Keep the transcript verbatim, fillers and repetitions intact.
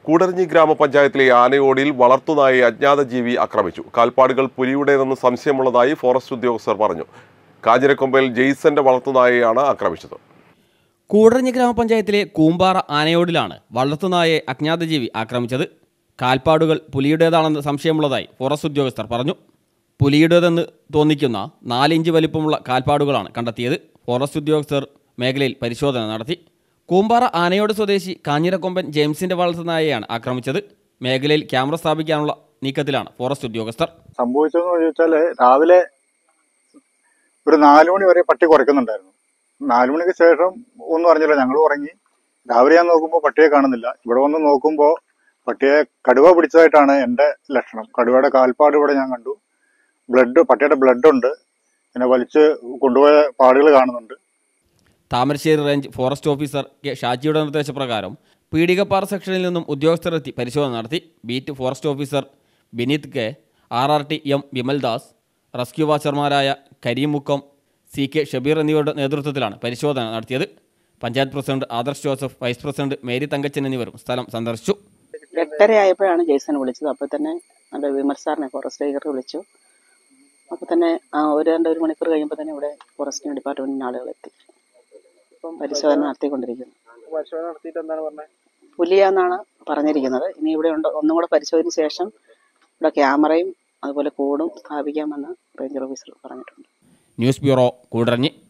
കൂടരഞ്ഞി ഗ്രാമപഞ്ചായത്തിലെ ആനയോടിൽ വളർത്തുനായെ അജ്ഞാത ജീവി ആക്രമിച്ചു. കാൽപ്പാടുകൾ പുലിയുടേതെന്ന് സംശയമുള്ളതായി ഫോറസ്റ്റ് ഉദ്യോഗസ്ഥർ പറഞ്ഞു. കാഞ്ഞിരക്കൊമ്പയിൽ ജെയ്സന്റെ വളർത്തുനായയാണ് ആക്രമിച്ചത്. കൂടരഞ്ഞി ഗ്രാമപഞ്ചായത്തിലെ കൂമ്പാറ ആനയോടിലാണ് വളർത്തുനായെ അജ്ഞാത ജീവി ആക്രമിച്ചത്. കാൽപ്പാടുകൾ പുലിയുടേതാണെന്ന് സംശയമുള്ളതായി ഫോറസ്റ്റ് ഉദ്യോഗസ്ഥർ പറഞ്ഞു. പുലിയുടേതെന്ന് തോന്നിക്കുന്ന നാലിഞ്ച് വലിപ്പമുള്ള കാൽപ്പാടുകളാണ് കണ്ടെത്തിയത്. ഫോറസ്റ്റ് ഉദ്യോഗസ്ഥർ മേഖലയിൽ പരിശോധന നടത്തി. കൂമ്പാറ ആനയോട് സ്വദേശി കാഞ്ഞിരക്കൊമ്പൻ ജെയിംസിന്റെ വളർത്തുനായയാണ് ആക്രമിച്ചത്. മേഖലയിൽ ക്യാമറ സ്ഥാപിക്കാനുള്ള നീക്കത്തിലാണ് ഫോറസ്റ്റ് ഉദ്യോഗസ്ഥർ. സംഭവിച്ചതെന്ന് ചോദിച്ചാൽ രാവിലെ ഒരു നാലു മണി വരെ പട്ടി കുറയ്ക്കുന്നുണ്ടായിരുന്നു. നാലു മണിക്ക് ശേഷം ഒന്നും അറിഞ്ഞില്ല, ഞങ്ങൾ ഉറങ്ങി. രാവിലെ ഞാൻ നോക്കുമ്പോൾ പട്ടിയെ കാണുന്നില്ല. ഇവിടെ വന്ന് നോക്കുമ്പോൾ പട്ടിയെ കടുവ പിടിച്ചതായിട്ടാണ് എൻ്റെ ലക്ഷണം. കടുവയുടെ കാൽപ്പാട് ഇവിടെ ഞാൻ കണ്ടു. ബ്ലഡ്, പട്ടിയുടെ ബ്ലഡ് ഉണ്ട്. പിന്നെ വലിച്ച് കൊണ്ടുപോയ പാടുകൾ കാണുന്നുണ്ട്. Thamarassery range forest officer K ഷാജിയുടെ നിർദ്ദേശപ്രകാരം പീടികപ്പാറ സെക്ഷനിൽ നിന്നും ഉദ്യോഗസ്ഥരെത്തി പരിശോധന നടത്തി. Beat forest officer Bineeth K, R R T M Vimaldas, rescue വാച്ചർമാരായ കരീമുക്കം, സി കെ ഷബീർ എന്നിവരുടെ നേതൃത്വത്തിലാണ് പരിശോധന നടത്തിയത്. Panchayat president Adarsh Joseph, vice president Mary Thankachan എന്നിവരും സ്ഥലം സന്ദർശിച്ചു. എട്ടര ആയപ്പോഴാണ് ജെയ്സൺ വിളിച്ചത്. അപ്പോൾ തന്നെ നല്ല വിമൽ സാറിനെ ഫോറസ്റ്റ് ഡയറക്ടർ വിളിച്ചു. അപ്പോൾ തന്നെ ഒരു രണ്ട് ഒരു മണിക്കൂർ കഴിയുമ്പോൾ തന്നെ ഇവിടെ ഫോറസ്റ്റ് ഡിപ്പാർട്ട്മെന്റിന് ആളുകൾ എത്തി. ഇപ്പം പരിശോധന നടത്തിക്കൊണ്ടിരിക്കുന്നു. പരിശോധന നടത്തിയിട്ട് എന്താണ് പറഞ്ഞത്? പുലിയാന്നാണ് പറഞ്ഞിരിക്കുന്നത്. ഇനി ഇവിടെ ഉണ്ട് ഒന്നും കൂടെ പരിശോധനയ്ക്ക് ശേഷം ഇവിടെ ക്യാമറയും അതുപോലെ കോഡും സ്ഥാപിക്കാമെന്ന് റേഞ്ചർ ഓഫീസർ പറഞ്ഞിട്ടുണ്ട്. News bureau, Koodaranji.